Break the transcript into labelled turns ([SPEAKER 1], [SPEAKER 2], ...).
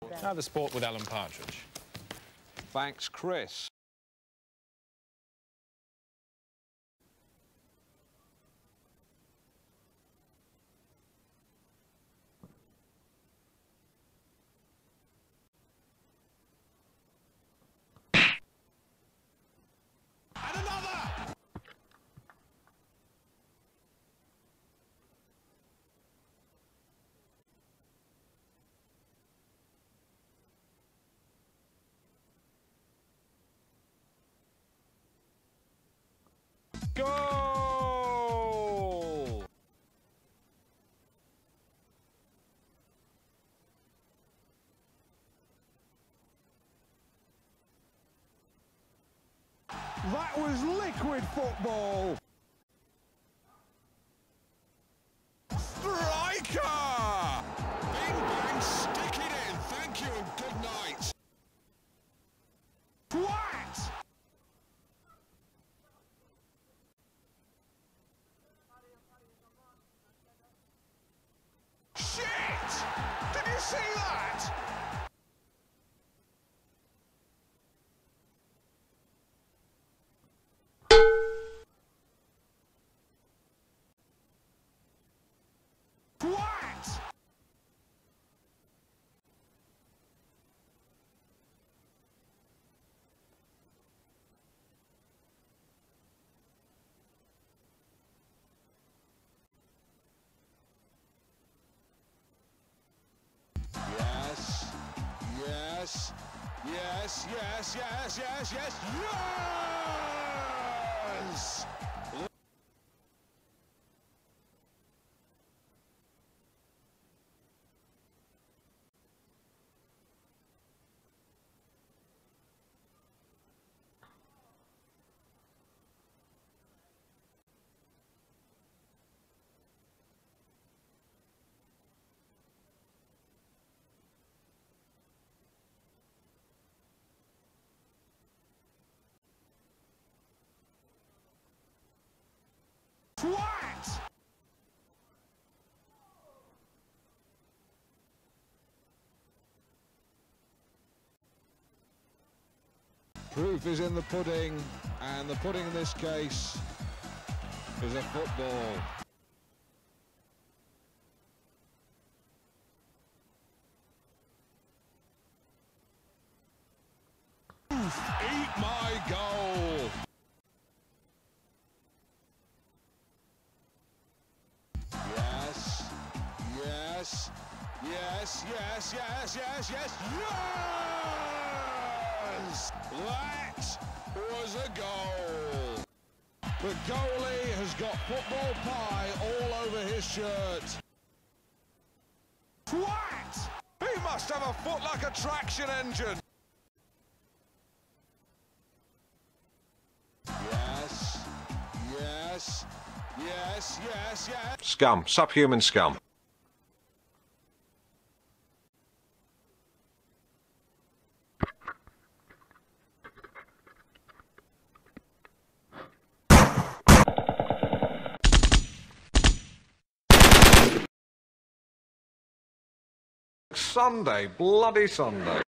[SPEAKER 1] Now the sport with Alan Partridge.
[SPEAKER 2] Thanks, Chris. Goal! That was liquid football! Striker! Bing bang, stick it in. Thank you and good night. What? Shit! Did you see that? What? Yes, yes, yes, yes, yes, yes, yes! What? Proof is in the pudding, and the pudding in this case is a football. Eat my goal! Yes, yes, yes, yes, yes, yes, yes, yes! That was a goal. The goalie has got football pie all over his shirt. What? He must have a foot like a traction engine. Yes, yes, yes, yes, yes.
[SPEAKER 3] Scum, subhuman scum. Sunday, bloody Sunday.